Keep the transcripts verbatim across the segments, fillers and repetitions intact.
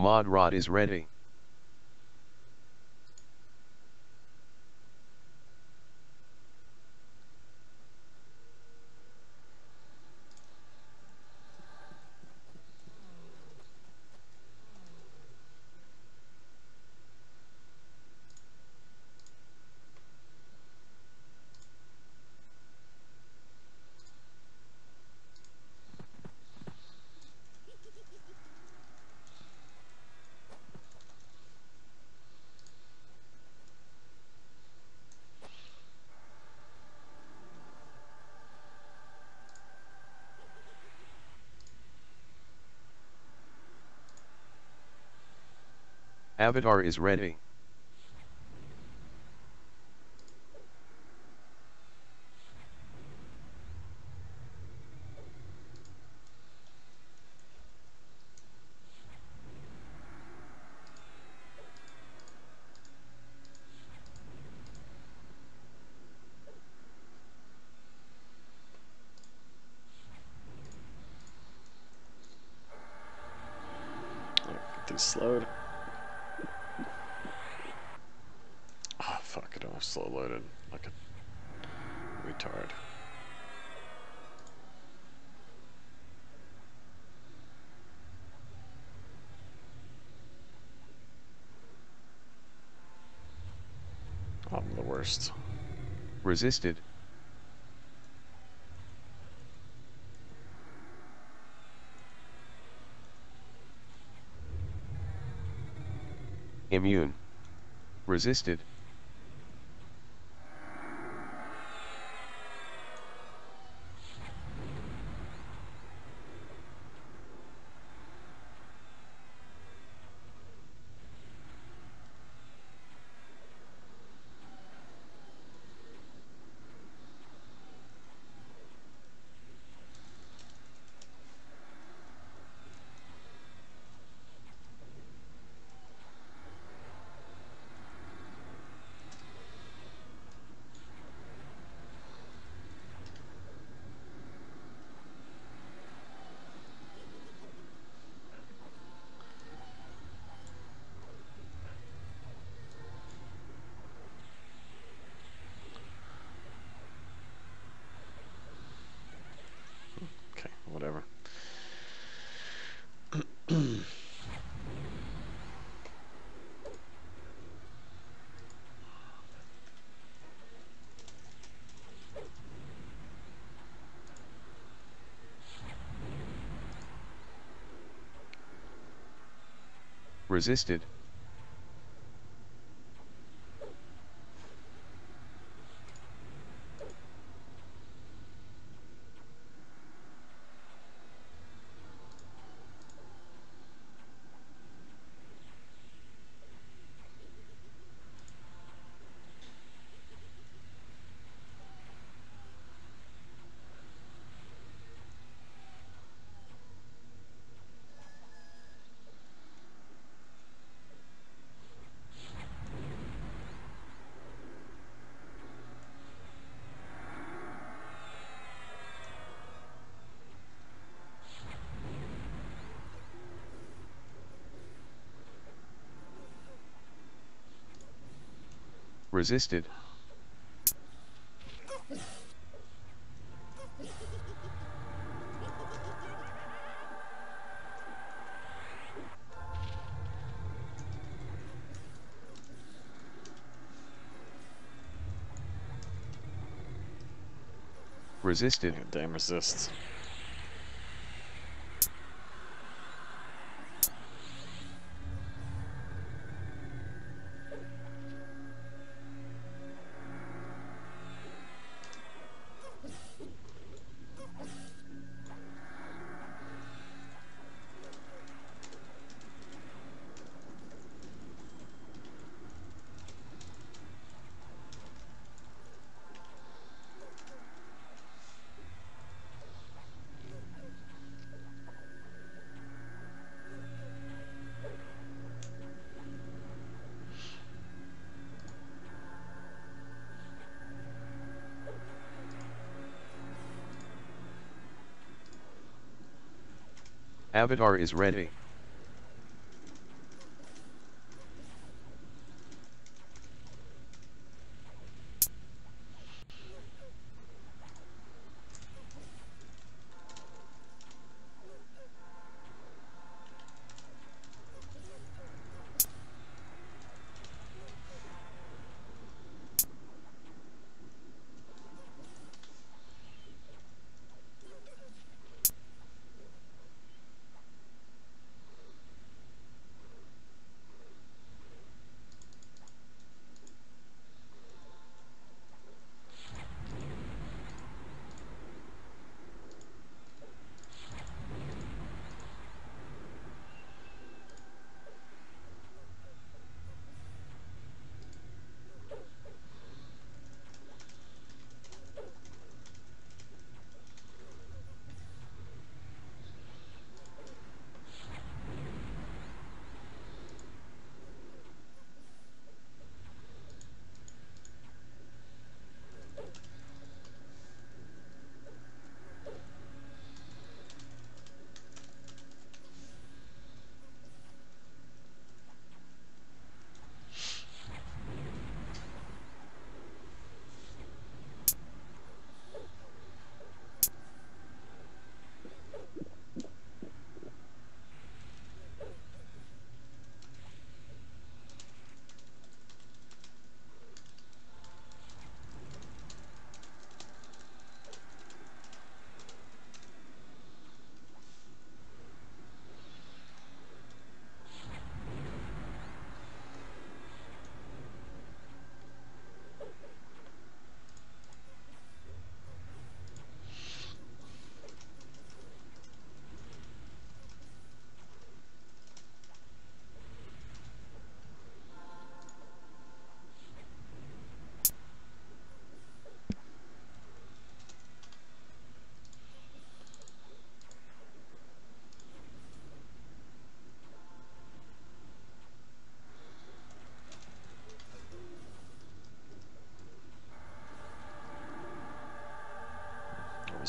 Mod rod is ready. Avatar is ready. Get these slowed. Oh fuck, it almost slow loaded like a retard. I'm the worst. Resisted. Immune. Resisted. Okay, whatever. Resisted. Resisted. Resisted. Yeah, damn resists. Avatar is ready.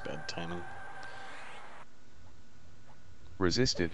Just bad timing. Resisted.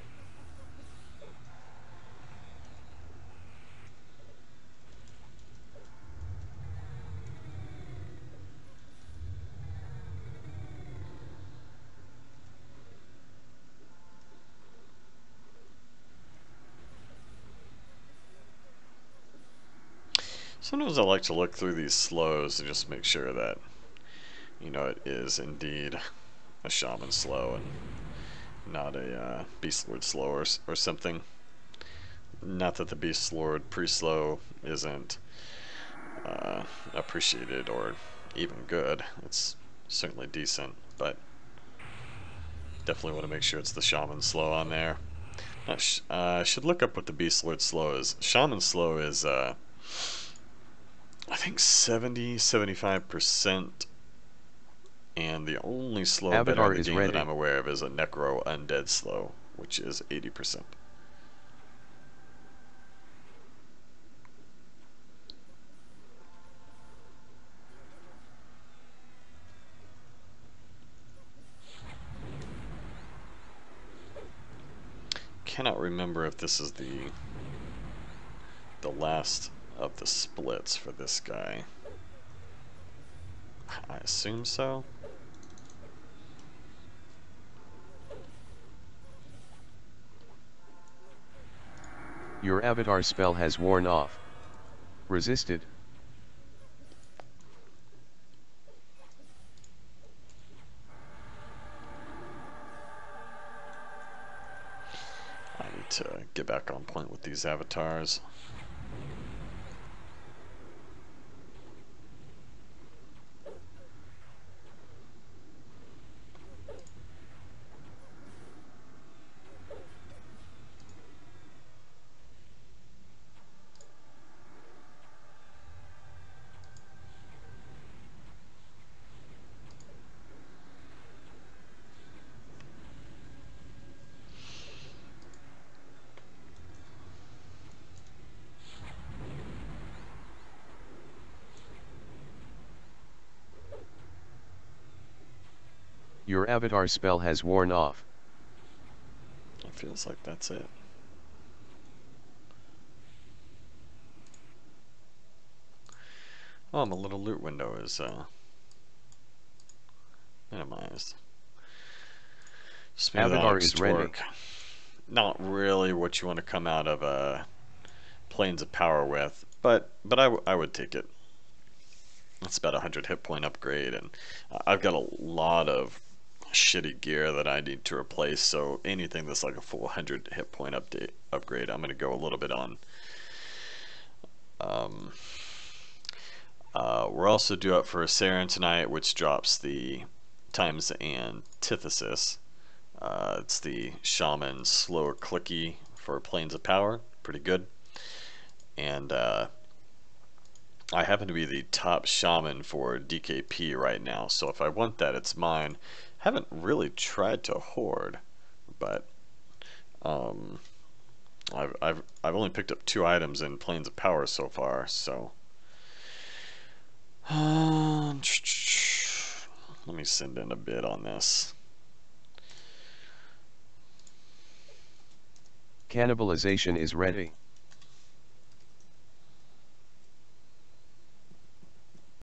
Sometimes I like to look through these slows and just make sure that, you know, it is indeed a shaman slow and not a uh, beast lord slow or, or something. Not that the beast lord pre-slow isn't uh, appreciated or even good. It's certainly decent, but definitely want to make sure it's the shaman slow on there. I sh uh, should look up what the beast lord slow is. Shaman slow is uh, I think seventy, seventy-five percent, and the only slow better Avatar in the is game ready. that I'm aware of is a Necro Undead slow, which is eighty percent. Cannot remember if this is the the last of the splits for this guy. I assume so. Your avatar spell has worn off. Resisted. I need to get back on point with these avatars. Your avatar spell has worn off. It feels like that's it. Oh, my little loot window is uh, minimized. Smooth Avatar Onyx is ready. Torque. Not really what you want to come out of uh, Planes of Power with, but but I, w I would take it. That's about a hundred hit point upgrade, and I've got a lot of shitty gear that I need to replace, so anything that's like a full one hundred hit point update upgrade, I'm going to go a little bit on. Um, uh, we're also due up for a Saren tonight, which drops the Times Antithesis. Uh, it's the Shaman slower clicky for Planes of Power, pretty good. And uh, I happen to be the top Shaman for D K P right now, so if I want that, it's mine. Haven't really tried to hoard, but um, I've, I've, I've only picked up two items in Planes of Power so far, so uh, let me send in a bid on this. Cannibalization is ready.